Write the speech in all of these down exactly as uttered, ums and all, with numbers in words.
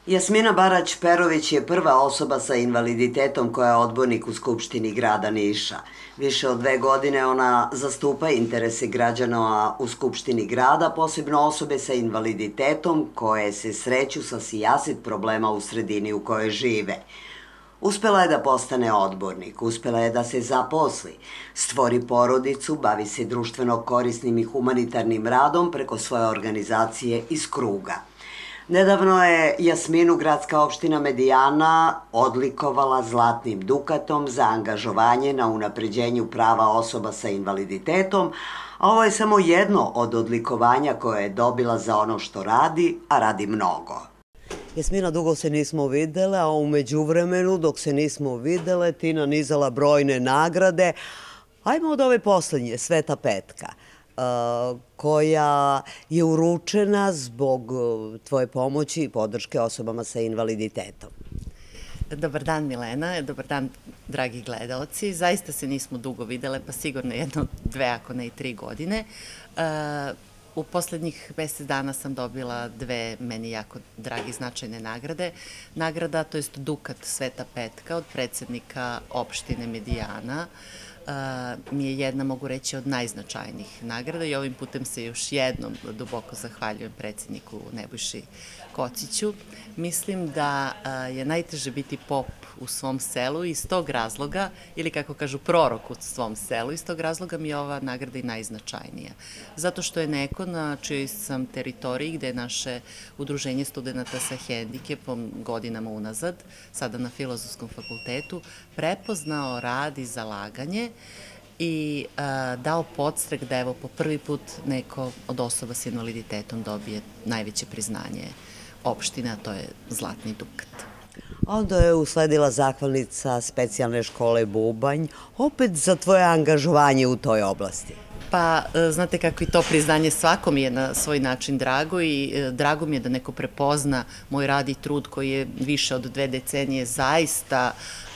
Jasmina Barać-Perović je prva osoba sa invaliditetom koja je odbornik u Skupštini grada Niša. Više od dve godine ona zastupa interese građana u Skupštini grada, posebno osobe sa invaliditetom koje se sreću sa sijaset problema u sredini u kojoj žive. Uspela je da postane odbornik, uspela je da se zaposli, stvori porodicu, bavi se društveno korisnim i humanitarnim radom preko svoje organizacije iz kruga. Nedavno je Jasminu gradska opština Medijana odlikovala zlatnim dukatom za angažovanje na unapređenju prava osoba sa invaliditetom, a ovo je samo jedno od odlikovanja koje je dobila za ono što radi, a radi mnogo. Jasmina, dugo se nismo videle, a u međuvremenu dok se nismo videle ti nanizala brojne nagrade. Ajmo od ove poslednje, Sveta petka, koja je uručena zbog tvoje pomoći i podrške osobama sa invaliditetom. Dobar dan, Milena, dobar dan, dragi gledaoci. Zaista se nismo dugo videle, pa sigurno jedno, dve, ako ne i tri godine. U poslednjih mesec dana sam dobila dve meni jako dragi značajne nagrade. Nagrada, to jest dukat Sveta petka od predsednika opštine Medijana, mi je jedna, mogu reći, od najznačajnijih nagrada i ovim putem se još jednom duboko zahvaljujem predsedniku Nebojši Kociću. Mislim da je najteže biti pop u svom selu i iz tog razloga, ili kako kažu prorok u svom selu, iz tog razloga mi je ova nagrada i najznačajnija. Zato što je neko na čijoj sam teritoriji, gde je naše udruženje studenta sa hendikepom godinama unazad, sada na Filozofskom fakultetu, prepoznao rad i zalaganje i dao podstrek da evo po prvi put neko od osoba s invaliditetom dobije najveće priznanje opštine, a to je Zlatni dukat. Onda je usledila zahvalnica specijalne škole Bubanj, opet za tvoje angažovanje u toj oblasti. Pa, znate kako i to priznanje svakom je na svoj način drago i drago mi je da neko prepozna moj rad i trud koji je više od dve decenije zaista,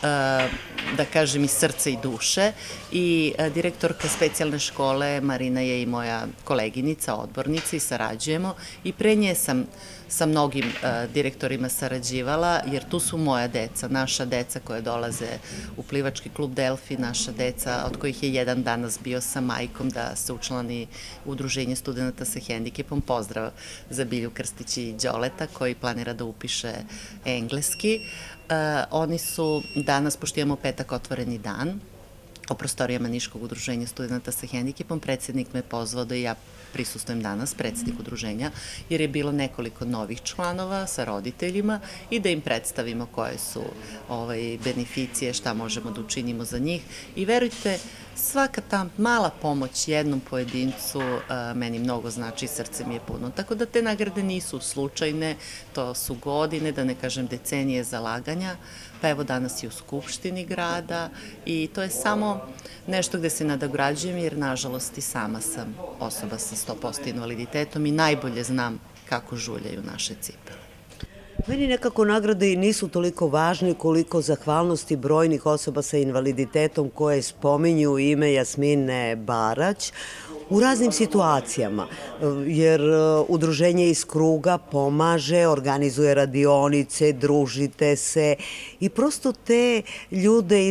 da kažem, iz srca i duše. I direktorka specijalne škole Marina je i moja koleginica, odbornica i sarađujemo i pre nje sam sa mnogim direktorima sarađivala, jer tu su moja deca, naša deca koja dolaze u plivački klub Delfi, naša deca, od kojih je jedan danas bio sa majkom da se učlani u udruženje studenta sa hendikepom. Pozdrav za Bilju Krstić i Đoleta koji planira da upiše engleski. Oni su danas, pošto imamo petak otvoreni dan, o prostorijama Niškog udruženja studenta sa hendikepom, predsednik me pozvao da i ja prisustujem danas, predsednik udruženja, jer je bilo nekoliko novih članova sa roditeljima i da im predstavimo koje su beneficije, šta možemo da učinimo za njih. I verujte, svaka ta mala pomoć jednom pojedincu meni mnogo znači, srce mi je puno. Tako da te nagrade nisu slučajne, to su godine, da ne kažem decenije zalaganja, pa evo danas i u Skupštini grada i to je samo nešto gde se nadograđujem, jer nažalost i sama sam osoba sa sto posto invaliditetom i najbolje znam kako žuljaju naše cipele. Meni nekako nagrade i nisu toliko važne koliko zahvalnosti brojnih osoba sa invaliditetom koje spominju ime Jasmine Barać u raznim situacijama, jer udruženje iz kruga pomaže, organizuje radionice, družite se i prosto te ljude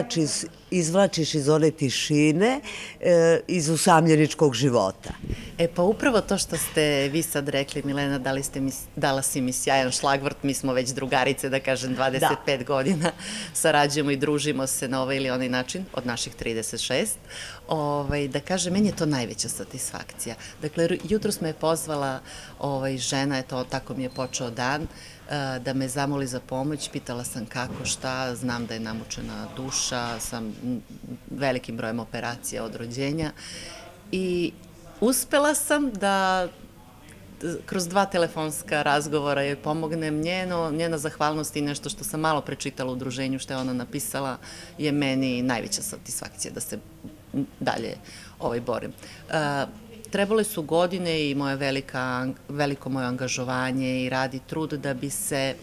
izvlačiš iz one tišine, iz usamljeničkog života. E pa upravo to što ste vi sad rekli, Milena, dala si mi sjajan šlagvort, mi smo već drugarice, da kažem, dvadeset pet godina, sarađujemo i družimo se na ovaj ili onaj način, od naših trideset šest. Da kažem, meni je to najveća satisfakcija. Dakle, jutros me je pozvala žena, eto, tako mi je počeo dan, da me zamoli za pomoć, pitala sam kako, šta, znam da je namučena duša, sam velikim brojem operacija od rođenja i uspela sam da kroz dva telefonska razgovora joj pomognem. Njena zahvalnost i nešto što sam malo prečitala u udruženju, što je ona napisala, je meni najveća satisfakcija da se dalje borim. Trebale su godine i veliko moje angažovanje i rad i trud da bi se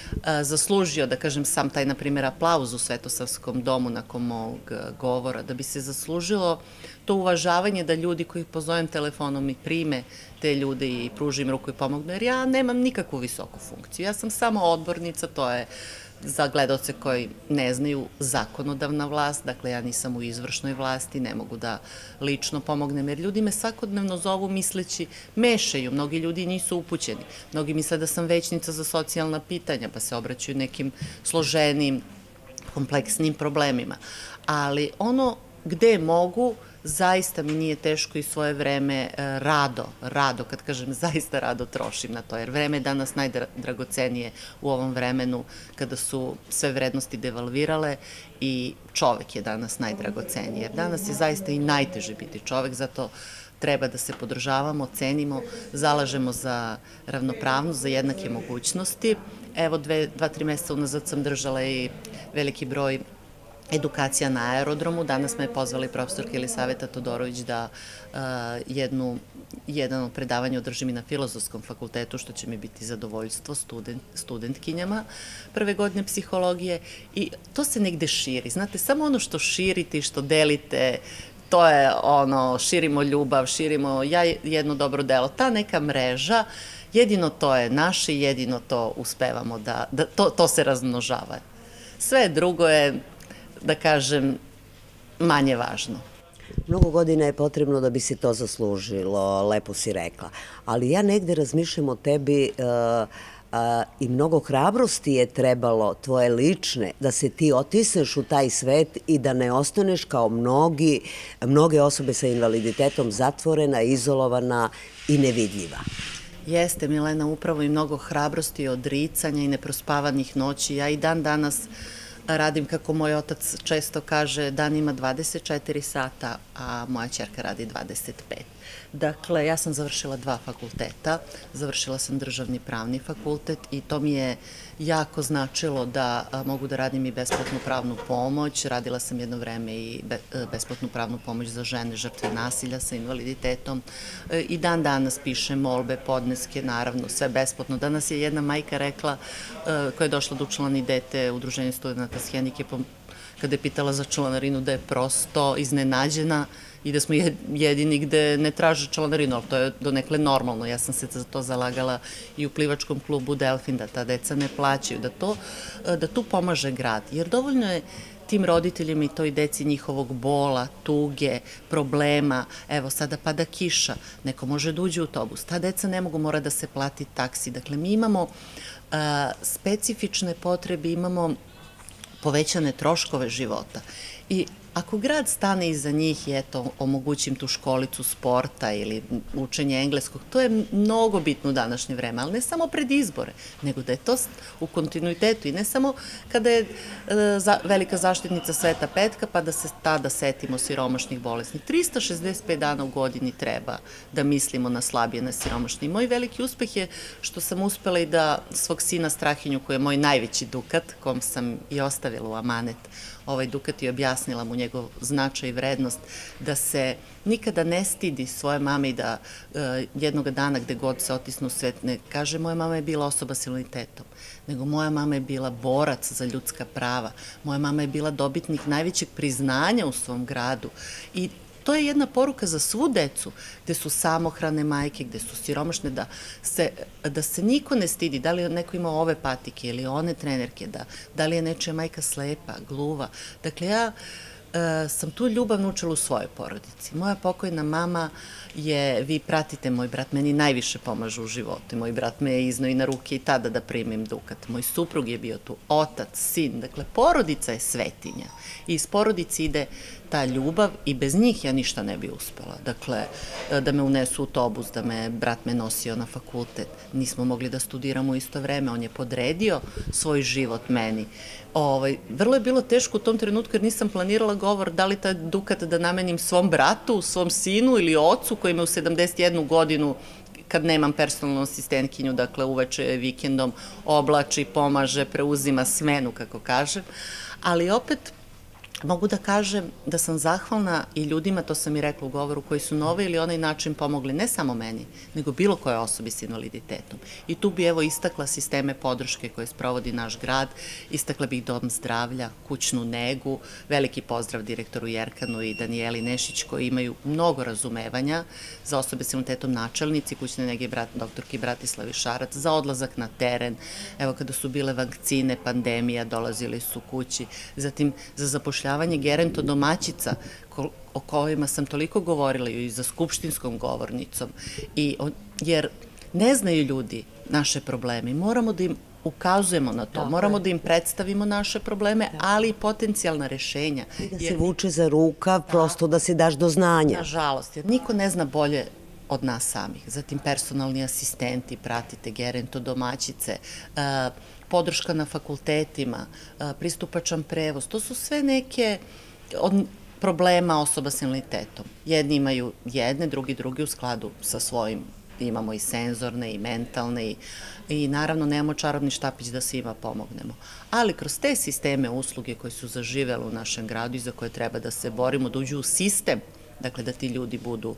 zaslužio, da kažem, sam taj, na primjer, aplauz u Svetosavskom domu nakon mog govora, da bi se zaslužilo to uvažavanje da ljudi koji pozovem telefonom i prime te ljude i pružim ruku i pomognu, jer ja nemam nikakvu visoku funkciju. Ja sam samo odbornica, to je za gledaoce koji ne znaju, zakonodavna vlast, dakle ja nisam u izvršnoj vlasti, ne mogu da lično pomognem, jer ljudi me svakodnevno zovu misleći, mešaju, mnogi ljudi nisu upućeni, mnogi misle da sam većnica za socijalna pitanja, pa se obraćaju nekim složenim, kompleksnim problemima, ali ono gde mogu, zaista mi nije teško i svoje vreme rado, rado, kad kažem zaista rado trošim na to, jer vreme je danas najdragocenije u ovom vremenu kada su sve vrednosti devalvirale i čovek je danas najdragoceniji, jer danas je zaista i najteže biti čovek, zato treba da se podržavamo, cenimo, zalažemo za ravnopravnost, za jednake mogućnosti. Evo, dve, dva, tri meseca unazad sam držala i veliki broj edukacija na aerodromu. Danas me je pozvala i profesorka Jelisaveta Todorović da jednu, jedno predavanje održim i na Filozofskom fakultetu, što će mi biti zadovoljstvo studentkinjama prve godine psihologije i to se negde širi. Znate, samo ono što širite i što delite, to je ono, širimo ljubav, širimo ja jedno dobro delo, ta neka mreža, jedino to je naše, jedino to uspevamo da, da to, to se razmnožava. Sve drugo je, da kažem, manje važno. Mnogo godina je potrebno da bi se to zaslužilo, lepo si rekla. Ali ja negde razmišljam o tebi i mnogo hrabrosti je trebalo, tvoje lične, da se ti otisneš u taj svet i da ne ostaneš kao mnogi, mnoge osobe sa invaliditetom zatvorena, izolovana i nevidljiva. Jeste, Milena, upravo i mnogo hrabrosti i odricanja i neprospavanih noći. Ja i dan danas radim, kako moj otac često kaže, dan ima dvadeset četiri sata, a moja ćerka radi dvadeset pet. Dakle, ja sam završila dva fakulteta, završila sam državni pravni fakultet i to mi je jako značilo da mogu da radim i besplatnu pravnu pomoć. Radila sam jedno vreme i besplatnu pravnu pomoć za žene žrtve nasilja sa invaliditetom. I dan danas pišem molbe, podneske, naravno, sve besplatno. Danas je jedna majka rekla, koja je došla da učlani dete Udruženja studenata s hendikepom, kada je pitala za članarinu, da je prosto iznenađena i da smo jedini gde ne traže članarinu, ali to je donekle normalno. Ja sam se za to zalagala i u plivačkom klubu Delfin, da ta deca ne plaćaju, da tu pomaže grad. Jer dovoljno je tim roditeljima i toj deci njihovog bola, tuge, problema. Evo, sada pada kiša, neko može da uđe u autobus. Ta deca ne mogu, mora da se plati taksi. Dakle, mi imamo specifične potrebe, imamo povećane troškove života. I ako grad stane iza njih i eto, omogućim tu školicu sporta ili učenje engleskog, to je mnogo bitno u današnje vreme, ali ne samo pred izbore, nego da je to u kontinuitetu i ne samo kada je velika zaštitnica Sveta Petka, pa da se tada setimo siromašnih bolesnih. trista šezdeset pet dana u godini treba da mislimo na slabije, na siromašni. Moj veliki uspeh je što sam uspela i da svog sina Strahinju, koji je moj najveći dukat, kom sam i ostavila u amanet ovaj dukat i objasnila mu njegov značaj i vrednost, da se nikada ne stidi svoje mame i da jednog dana gde god se otisnu u svet ne kaže moja mama je bila osoba s invaliditetom, nego moja mama je bila borac za ljudska prava, moja mama je bila dobitnik najvećeg priznanja u svom gradu i to je jedna poruka za svu decu, gde su samohrane majke, gde su siromašne, da se, da se niko ne stidi, da li neko ima ove patike ili one trenerke, da, da li je nečija majka slepa, gluva. Dakle, ja e, sam tu ljubav naučila u svojoj porodici. Moja pokojna mama je, vi pratite, moj brat meni najviše pomaže u životu. Moj brat me je iznao i na ruke i tada da primim dukat. Moj suprug je bio tu, otac, sin. Dakle, porodica je svetinja. I iz porodice ide ta ljubav i bez njih ja ništa ne bi uspela. Dakle, da me unesu u autobus, da me brat me nosio na fakultet. Nismo mogli da studiramo u isto vreme. On je podredio svoj život meni. Ovaj, vrlo je bilo teško u tom trenutku jer nisam planirala govor da li taj dukat da namenim svom bratu, svom sinu ili ocu koji me u sedamdeset jednu godinu, kad nemam personalnu asistentkinju, dakle uveče vikendom oblači, pomaže, preuzima smenu, kako kažem. Ali opet Mogu da kažem da sam zahvalna i ljudima, to sam i rekla u govoru, koji su na ovaj ili onaj način pomogli ne samo meni, nego bilo koje osobi s invaliditetom. I tu bi evo istakla sisteme podrške koje sprovodi naš grad, istakla bih dom zdravlja, kućnu negu, veliki pozdrav direktoru Jerkanu i Danijeli Nešić koji imaju mnogo razumevanja za osobe s invaliditetom, načelnici kućne nege doktorki Bratislavi Šarac, za odlazak na teren, evo kada su bile vakcine, pandemija, dolazili su kući, zatim za zapošljavanje gerontodomaćica o kojima sam toliko govorila i za skupštinskom govornicom, jer ne znaju ljudi naše probleme i moramo da im ukazujemo na to, moramo da im predstavimo naše probleme, ali i potencijalna rešenja. I da se vuče za rukav, prosto da se daš do znanja. Nažalost, jer niko ne zna bolje od nas samih. Zatim personalni asistenti, pratite, gerontodomaćice, podrška na fakultetima, pristupačan prevoz, to su sve neke od problema osoba s invaliditetom. Jedni imaju jedne, drugi drugi u skladu sa svojim, imamo i senzorne i mentalne i naravno nemamo čarobni štapić da svima pomognemo. Ali kroz te sisteme usluge koje su zaživele u našem gradu i za koje treba da se borimo, da uđu u sistem, dakle da ti ljudi budu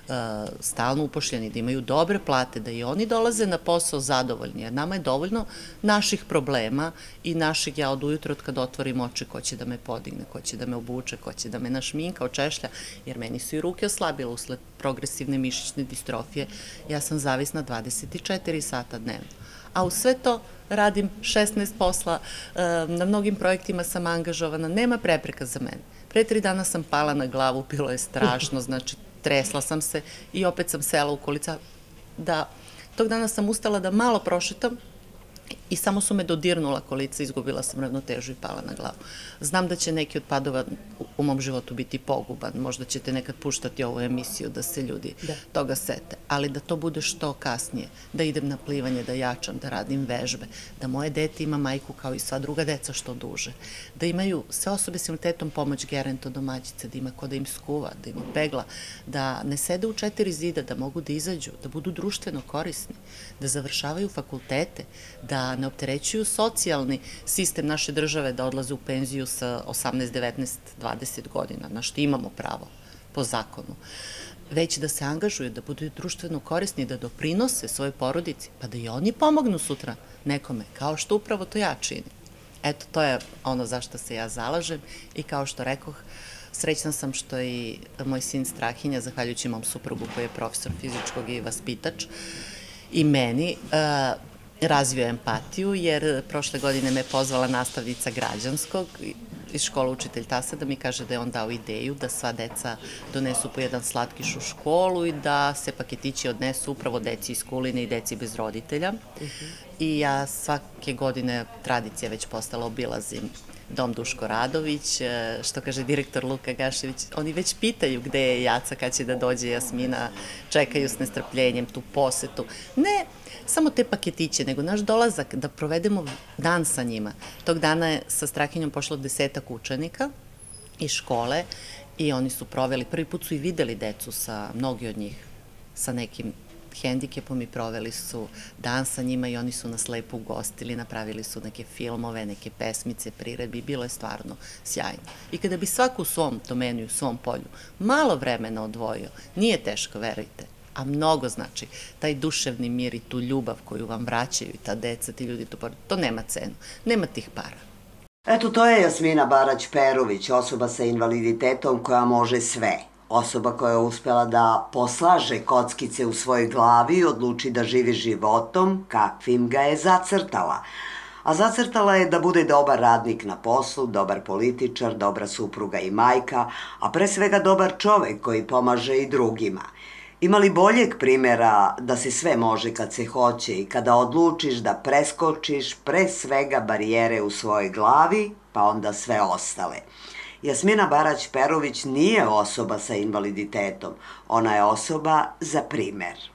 stalno upošljeni, da imaju dobre plate, da i oni dolaze na posao zadovoljni, jer nama je dovoljno naših problema i naših, ja od ujutro od kada otvorim oči, ko će da me podigne, ko će da me obuče, ko će da me našminka, očešlja, jer meni su i ruke oslabile usled progresivne mišićne distrofije, ja sam zavisna dvadeset četiri sata dnevno. A u sve to radim šesnaest posla, na mnogim projektima sam angažovana, nema prepreka za mene. Pre tri dana sam pala na glavu, bilo je strašno, znači tresla sam se i opet sam sela u kolica. Da, tog dana sam ustala da malo prošetam i samo su me dodirnula kolica, izgubila sam ravnotežu i pala na glavu. Znam da će neki od padova u mom životu biti poguban, možda ćete nekad puštati ovu emisiju da se ljudi toga sete, ali da to bude što kasnije, da idem na plivanje, da jačam, da radim vežbe, da moje dete ima majku kao i sva druga deca što duže, da imaju sve osobe s invaliditetom pomoć gerontodomaćice, da ima ko da im skuva, da im pegla, da ne sede u četiri zida, da mogu da izađu, da budu društveno korisni, da završavaju fakultete, da ne opterećuju socijalni sistem naše države, da odlaze u penziju sa osamnaest, devetnaest, dvadeset godina, na što imamo pravo po zakonu, već da se angažuju, da budu društveno korisni, da doprinose svojoj porodici, pa da i oni pomognu sutra nekome, kao što upravo to ja činim. Eto, to je ono za što se ja zalažem i kao što rekoh, srećna sam što i moj sin Strahinja, zahvaljujući mom suprugu koji je profesor fizičkog i vaspitač, i meni razvio empatiju, jer prošle godine me pozvala nastavnica građanskog iz škole Učitelj Tasa da mi kaže da je on dao ideju da sva deca donesu po jedan slatkiš u školu i da se paketići odnesu upravo deci iz Kuline i deci bez roditelja. I ja svake godine, tradicija već postala, obilazim dom Duško Radović, što kaže direktor Luka Gašević, oni već pitaju gde je Jaca, kad će da dođe Jasmina, čekaju s nestrpljenjem tu posetu. Ne samo te paketiće, nego naš dolazak da provedemo dan sa njima. Tog dana je sa Strahinjom pošlo desetak učenika iz škole i oni su proveli, prvi put su i videli decu, sa mnogi od njih sa nekim hendikepom i proveli su dan sa njima i oni su nas lepo ugostili, napravili su neke filmove, neke pesmice, priredbi, bilo je stvarno sjajno. I kada bi svako u svom domenu i u svom polju malo vremena odvojio, nije teško, verujte, a mnogo znači, taj duševni mir i tu ljubav koju vam vraćaju i ta deca, ti ljudi, to nema cenu, nema tih para. Eto, to je Jasmina Barać-Perović, osoba sa invaliditetom koja može sve. Osoba koja je uspela da poslaže kockice u svojoj glavi i odluči da živi životom kakvim ga je zacrtala. A zacrtala je da bude dobar radnik na poslu, dobar političar, dobra supruga i majka, a pre svega dobar čovek koji pomaže i drugima. Ima li boljeg primjera da se sve može kad se hoće i kada odlučiš da preskočiš pre svega barijere u svojoj glavi, pa onda sve ostale? Jasmina Barać-Perović nije osoba sa invaliditetom, ona je osoba za primer.